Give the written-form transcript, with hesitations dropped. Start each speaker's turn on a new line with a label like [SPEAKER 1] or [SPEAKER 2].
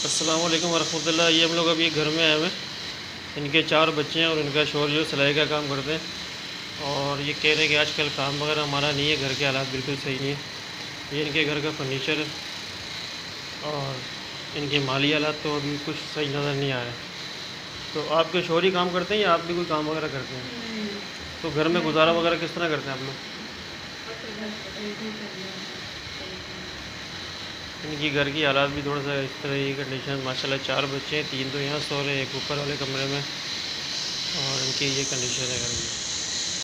[SPEAKER 1] अस्सलाम वालेकुम वरहमतुल्लाह। ये हम लोग अभी घर में आए हुए हैं। इनके 4 बच्चे हैं और इनका शौहर जो सिलाई का काम करते हैं। और ये कह रहे हैं कि आजकल काम वगैरह हमारा नहीं है, घर के हालात बिल्कुल सही नहीं है। ये इनके घर का फर्नीचर है और इनके माली हालात तो अभी कुछ सही नज़र नहीं आ रहे। तो आपके शौहर ही काम करते हैं या आप भी कोई काम वगैरह करते हैं?
[SPEAKER 2] नहीं,
[SPEAKER 1] तो घर में
[SPEAKER 2] मैं
[SPEAKER 1] गुजारा
[SPEAKER 2] तो
[SPEAKER 1] वगैरह किस तरह करते हैं आप लोग?
[SPEAKER 2] अपने घर पे एक ही करना
[SPEAKER 1] इनकी घर की हालात भी थोड़ा सा इस तरह की कंडीशन, माशाल्लाह 4 बच्चे हैं, 3 तो यहाँ सो रहे हैं, एक ऊपर वाले कमरे में। और इनकी ये कंडीशन है घर की।